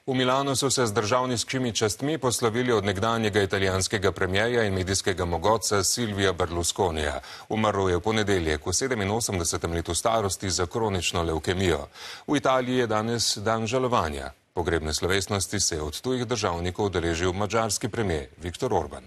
V Milanu so se z državniškimi častmi poslovili od nekdanjega italijanskega premierja in medijskega mogotca Silvija Berlusconija. Umrl je v ponedeljek v 87. letu starosti za kronično levkemijo. V Italiji je danes dan žalovanja. Pogrebne slovesnosti se je od tujih državnikov udeležil madžarski premijer Viktor Orban.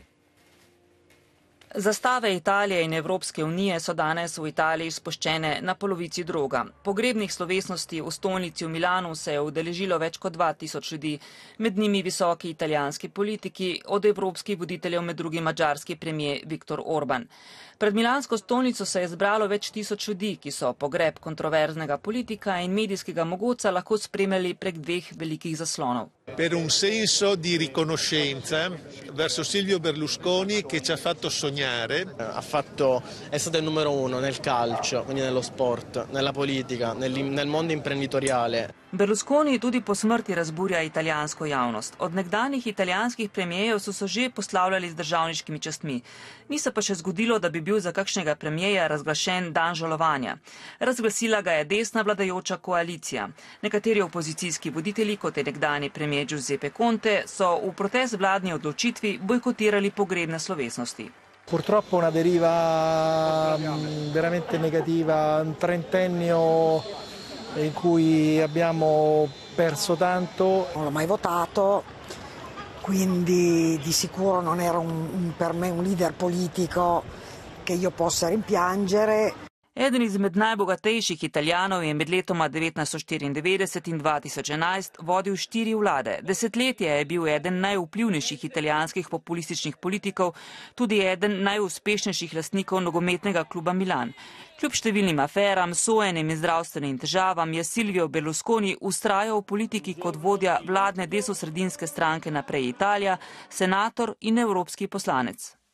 Zastave Italije in Evropske unije so danes v Italiji spuščene na polovici droga. Pogrebnih slovesnosti v stolnici v Milanu se je udeležilo več kot 2000 ljudi, med njimi visoki italijanski politiki, od evropskih voditeljev med drugim madžarski premijer Viktor Orban. Pred milansko stolnico se je zbralo več tisoč ljudi, ki so pogreb kontroverznega politika in medijskega mogotca lahko spremljali prek dveh velikih zaslonov. Per un senso di riconoscenza verso Silvio Berlusconi che ci ha fatto sognare. È stato il numero uno nel calcio, quindi nello sport, nella politica, nel mondo imprenditoriale. Berlusconi tudi po smrti razburja italijansko javnost. Od nekdanjih italijanskih premijejev so se že poslavljali z državniškimi častmi. Ni se pa še zgodilo, da bi bil za kakšnega premijeja razglašen dan žalovanja. Razglasila ga je desna vladajoča koalicija. Nekateri opozicijski voditelji, kot je nekdanji premijer Giuseppe Conte, so v protest vladni odločitvi bojkotirali pogrebne slovesnosti. Purtroppo una deriva veramente negativa, un trentennio in cui abbiamo perso tanto. Non l'ho mai votato, quindi di sicuro non era per me un leader politico che io possa rimpiangere. Eden izmed najbogatejših Italijanov je med letoma 1994 in 2011 vodil 4 vlade. Desetletje je bil eden najvplivnejših italijanskih populističnih politikov, tudi eden najuspešnejših lastnikov nogometnega kluba Milan. Kljub številnim aferam, sojenjem in zdravstvenim težavam je Silvio Berlusconi vztrajal v politiki kot vodja vladne desnosredinske stranke Naprej Italija, senator in evropski poslanec.